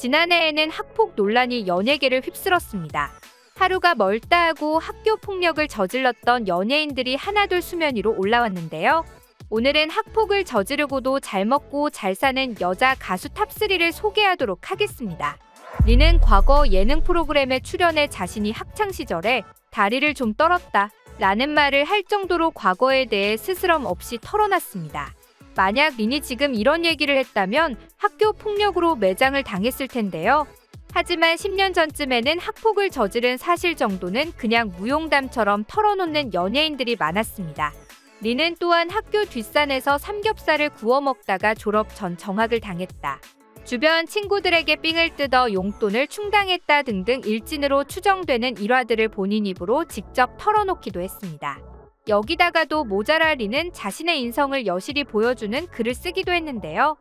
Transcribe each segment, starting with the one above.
지난해에는 학폭 논란이 연예계를 휩쓸었습니다. 하루가 멀다 하고 학교 폭력을 저질렀던 연예인들이 하나둘 수면 위로 올라왔는데요. 오늘은 학폭을 저지르고도 잘 먹고 잘 사는 여자 가수 탑3를 소개하도록 하겠습니다. 리는 과거 예능 프로그램에 출연해 자신이 학창시절에 다리를 좀 떨었다 라는 말을 할 정도로 과거에 대해 스스럼 없이 털어놨습니다. 만약 린이 지금 이런 얘기를 했다면 학교 폭력으로 매장을 당했을 텐데요. 하지만 10년 전쯤에는 학폭을 저지른 사실 정도는 그냥 무용담처럼 털어놓는 연예인들이 많았습니다. 린은 또한 학교 뒷산에서 삼겹살을 구워 먹다가 졸업 전 정학을 당했다. 주변 친구들에게 삥을 뜯어 용돈을 충당했다 등등 일진으로 추정되는 일화들을 본인 입으로 직접 털어놓기도 했습니다. 여기다가도 모자라 린은 자신의 인성을 여실히 보여주는 글을 쓰기도 했는데요.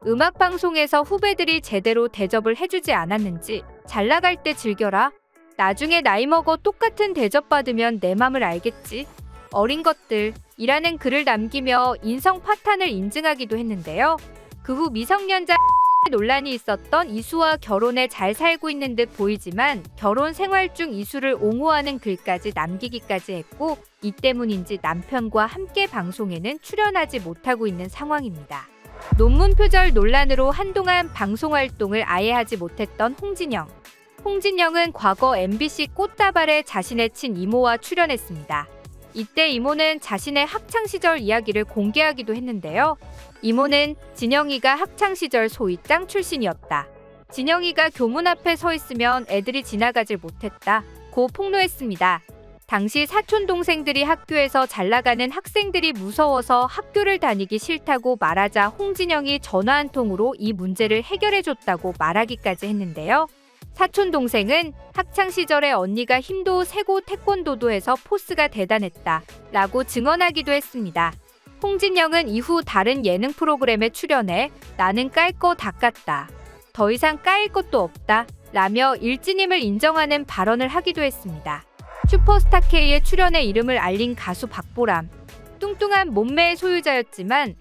음악방송에서 후배들이 제대로 대접을 해주지 않았는지 잘 나갈 때 즐겨라. 나중에 나이 먹어 똑같은 대접 받으면 내 맘을 알겠지. 어린 것들 이라는 글을 남기며 인성 파탄을 인증하기도 했는데요. 그 후 미성년자 논란이 있었던 이수와 결혼해 잘 살고 있는 듯 보이지만 결혼 생활 중 이수를 옹호하는 글까지 남기기까지 했고 이 때문인지 남편과 함께 방송에는 출연하지 못하고 있는 상황입니다. 논문 표절 논란으로 한동안 방송 활동을 아예 하지 못했던 홍진영. 홍진영은 과거 MBC 꽃다발에 자신의 친이모와 출연했습니다. 이때 이모는 자신의 학창시절 이야기를 공개하기도 했는데요. 이모는 진영이가 학창시절 소위 짱 출신이었다. 진영이가 교문 앞에 서 있으면 애들이 지나가질 못했다. 고 폭로했습니다. 당시 사촌 동생들이 학교에서 잘 나가는 학생들이 무서워서 학교를 다니기 싫다고 말하자 홍진영이 전화 한 통으로 이 문제를 해결해줬다고 말하기까지 했는데요. 사촌 동생은 학창시절에 언니가 힘도 세고 태권도도 해서 포스가 대단했다 라고 증언하기도 했습니다. 홍진영은 이후 다른 예능 프로그램에 출연해 나는 깔 거 다 깠다. 더 이상 까일 것도 없다 라며 일진임을 인정하는 발언을 하기도 했습니다. 슈퍼스타 K의 출연에 이름을 알린 가수 박보람. 뚱뚱한 몸매의 소유자였지만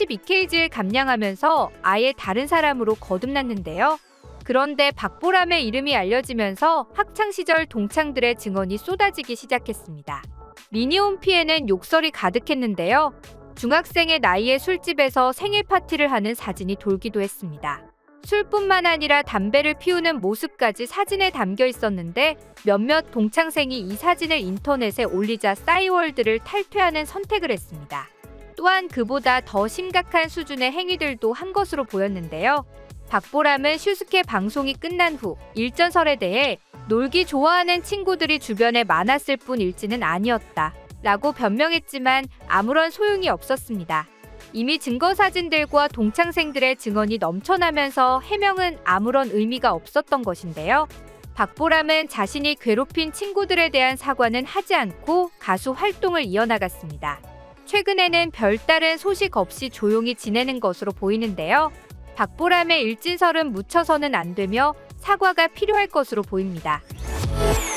32kg를 감량하면서 아예 다른 사람으로 거듭났는데요. 그런데 박보람의 이름이 알려지면서 학창시절 동창들의 증언이 쏟아지기 시작했습니다. 미니홈 피에는 욕설이 가득했는데요. 중학생의 나이에 술집에서 생일 파티를 하는 사진이 돌기도 했습니다. 술뿐만 아니라 담배를 피우는 모습까지 사진에 담겨 있었는데 몇몇 동창생이 이 사진을 인터넷에 올리자 싸이월드를 탈퇴하는 선택을 했습니다. 또한 그보다 더 심각한 수준의 행위들도 한 것으로 보였는데요. 박보람은 슈스케 방송이 끝난 후 일전설에 대해 놀기 좋아하는 친구들이 주변에 많았을 뿐일지는 아니었다 라고 변명했지만 아무런 소용이 없었습니다. 이미 증거 사진들과 동창생들의 증언이 넘쳐나면서 해명은 아무런 의미가 없었던 것인데요. 박보람은 자신이 괴롭힌 친구들에 대한 사과는 하지 않고 가수 활동을 이어나갔습니다. 최근에는 별다른 소식 없이 조용히 지내는 것으로 보이는데요. 박보람의 일진설은 묻혀서는 안 되며 사과가 필요할 것으로 보입니다.